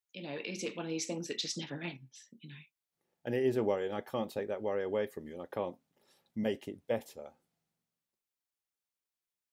is it one of these things that just never ends? And it is a worry, and I can't take that worry away from you, and I can't make it better.